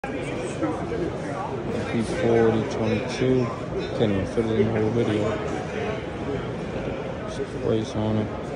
He's 40, 22. Can't even fit it in the whole video. Just race on him.